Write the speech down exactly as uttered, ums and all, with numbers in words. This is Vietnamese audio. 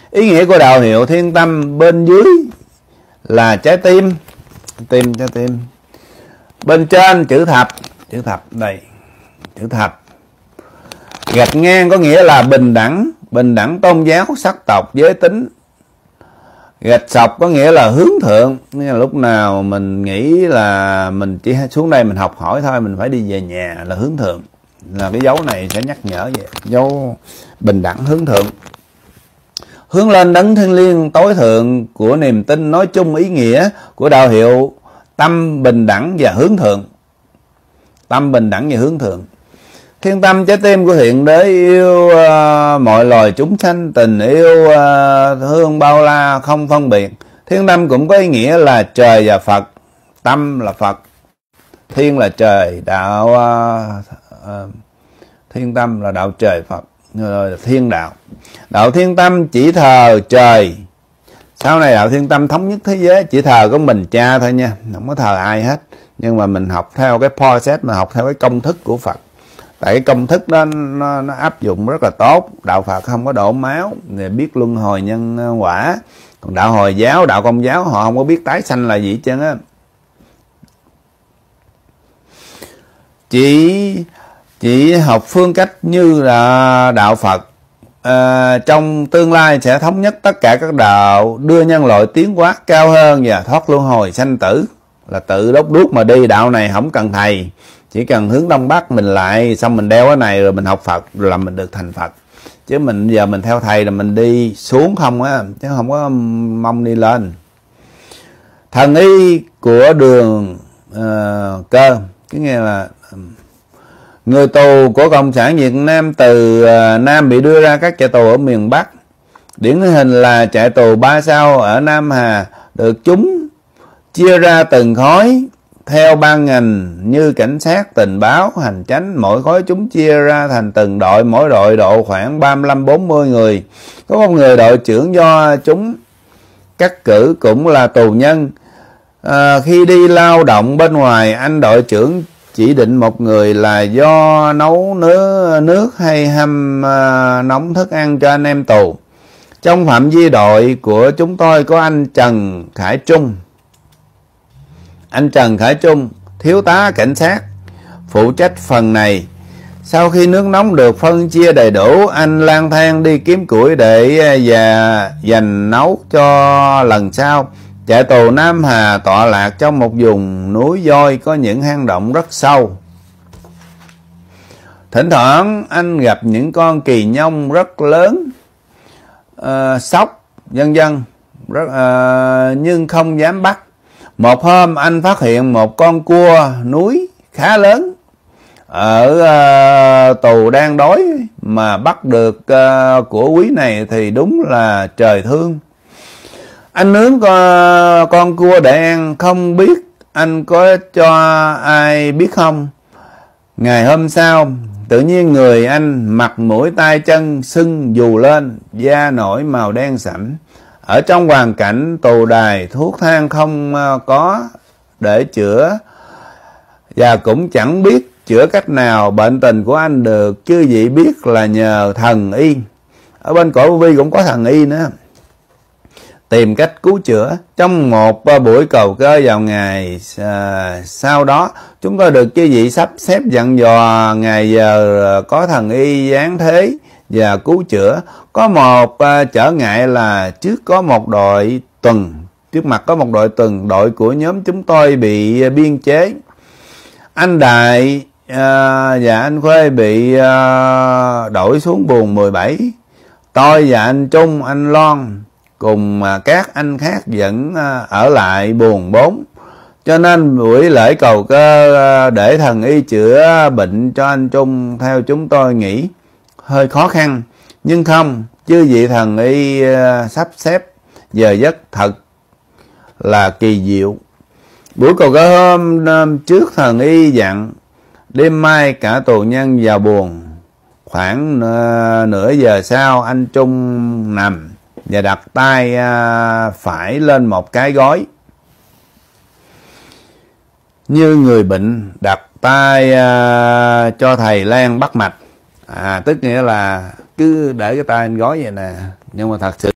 Ý nghĩa của đạo hiệu Thiên Tâm bên dưới là trái tim, tim trái tim. Bên trên chữ thập, chữ thập đây, chữ thập. Gạch ngang có nghĩa là bình đẳng, bình đẳng tôn giáo, sắc tộc, giới tính. Gạch sọc có nghĩa là hướng thượng, nghĩa là lúc nào mình nghĩ là mình chỉ xuống đây mình học hỏi thôi, mình phải đi về nhà là hướng thượng. Là cái dấu này sẽ nhắc nhở về dấu bình đẳng hướng thượng. Hướng lên đấng thiêng liêng tối thượng của niềm tin, nói chung ý nghĩa của đạo hiệu tâm bình đẳng và hướng thượng. Tâm bình đẳng và hướng thượng. Thiên tâm trái tim của Thượng Đế yêu uh, mọi loài chúng sanh, tình yêu uh, thương bao la không phân biệt. Thiên tâm cũng có ý nghĩa là trời và Phật. Tâm là Phật, thiên là trời, đạo uh, uh, thiên tâm là đạo trời Phật, rồi thiên đạo. Đạo thiên tâm chỉ thờ trời. Sau này đạo thiên tâm thống nhất thế giới, chỉ thờ có mình cha thôi nha, không có thờ ai hết. Nhưng mà mình học theo cái process, mà học theo cái công thức của Phật. Tại cái công thức đó nó, nó áp dụng rất là tốt. Đạo Phật không có đổ máu, để biết luân hồi nhân quả. Còn đạo Hồi giáo, đạo Công giáo họ không có biết tái sanh là gì hết trơn á. Chỉ chỉ học phương cách như là đạo Phật. À, trong tương lai sẽ thống nhất tất cả các đạo, đưa nhân loại tiến hóa cao hơn và thoát luân hồi sanh tử. Là tự đốt đuốc mà đi. Đạo này không cần thầy, chỉ cần hướng đông bắc mình lại, xong mình đeo cái này rồi mình học Phật, rồi là mình được thành Phật. Chứ mình giờ mình theo thầy là mình đi xuống không á, chứ không có mong đi lên. Thần y của Đường uh, Cơ, cái nghe là người tù của Cộng sản Việt Nam từ uh, Nam bị đưa ra các trại tù ở miền Bắc. Điển hình là trại tù Ba Sao ở Nam Hà, được chúng chia ra từng khối theo ban ngành như cảnh sát, tình báo, hành chánh. Mỗi khối chúng chia ra thành từng đội, mỗi đội độ khoảng ba mươi lăm bốn mươi người. Có một người đội trưởng do chúng cắt cử cũng là tù nhân. À, khi đi lao động bên ngoài, anh đội trưởng chỉ định một người là do nấu nước, nước hay hâm à, nóng thức ăn cho anh em tù. Trong phạm vi đội của chúng tôi có anh Trần Khải Trung. Anh Trần Khải Trung, thiếu tá cảnh sát, phụ trách phần này. Sau khi nước nóng được phân chia đầy đủ, anh lang thang đi kiếm củi để và dành nấu cho lần sau. Trại tù Nam Hà tọa lạc trong một vùng núi voi có những hang động rất sâu. Thỉnh thoảng anh gặp những con kỳ nhông rất lớn, uh, sóc, vân vân, rất uh, nhưng không dám bắt. Một hôm anh phát hiện một con cua núi khá lớn ở uh, tù đang đói, mà bắt được uh, của quý này thì đúng là trời thương. Anh nướng con, con cua để ăn, không biết anh có cho ai biết không. Ngày hôm sau, tự nhiên người anh mặt mũi tay chân sưng dù lên, da nổi màu đen sẫm. Ở trong hoàn cảnh tù đài, thuốc thang không có để chữa, và cũng chẳng biết chữa cách nào bệnh tình của anh được. Chứ gì biết là nhờ thần y. Ở bên cõi vô vi cũng có thần y nữa, tìm cách cứu chữa. Trong một buổi cầu cơ vào ngày à, sau đó, chúng tôi được chư vị sắp xếp dặn dò ngày giờ có thần y giáng thế và cứu chữa. Có một uh, trở ngại là trước có một đội tuần, trước mặt có một đội tuần, đội của nhóm chúng tôi bị uh, biên chế. Anh Đại uh, và anh Khuê bị uh, đổi xuống buồng mười bảy. Tôi và anh Trung, anh Loan cùng uh, các anh khác vẫn uh, ở lại buồng bốn. Cho nên buổi lễ cầu cơ uh, để thần y chữa bệnh cho anh Trung theo chúng tôi nghĩ hơi khó khăn. Nhưng không, chứ vị thần y uh, sắp xếp giờ giấc thật là kỳ diệu. Buổi cầu cơ hôm uh, trước thần y dặn đêm mai cả tù nhân vào buồng. Khoảng uh, nửa giờ sau, anh Trung nằm và đặt tay uh, phải lên một cái gối như người bệnh, đặt tay uh, cho thầy Lan bắt mạch. À, tức nghĩa là cứ để cái tay anh gói vậy nè, nhưng mà thật sự